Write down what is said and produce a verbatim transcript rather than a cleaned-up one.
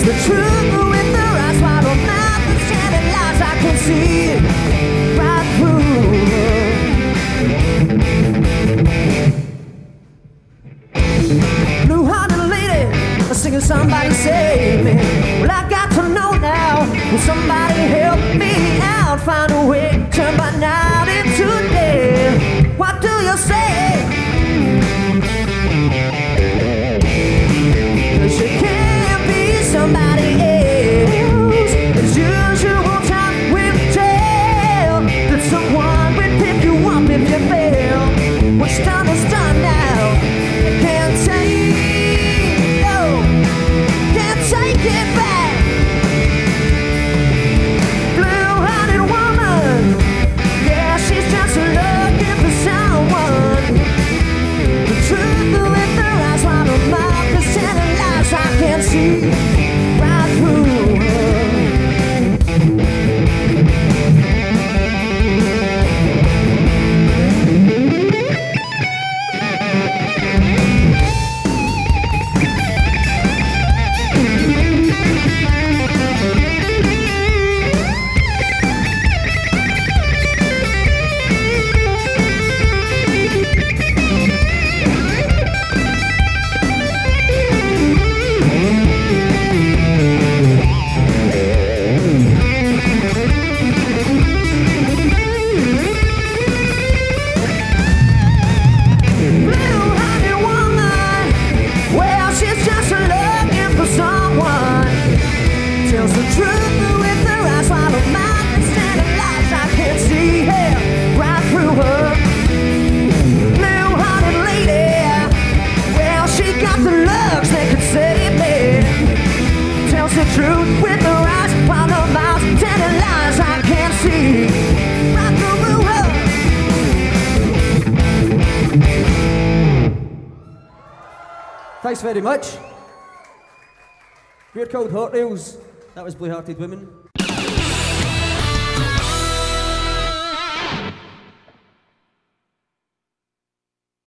Tells the truth with the right swallow mouth and telling lies. I can see it right through her. Blue-hearted lady singing "Somebody Save Me." Well, I got to know now. Will somebody help me out? Find a way, turn my night into day. What do you say? 'Cause you can't be somebody else. As usual, time will tell that someone will pick you up if you fail. What's done is done now. Can't take, no, can't take it back. Blue-hearted woman, yeah, she's just looking for someone. The truth with her eyes, while her mouth is telling lies. I can't see right through her. Tells the truth with her eyes, while her mouth is telling lies. I can't see her right through her. Blue-hearted lady, well, she got the looks that could save me. Tells the truth with her eyes, while her mouth is telling lies. I can't see right through her. Thanks very much. We're called Hot Rails. That was Blue-Hearted Women.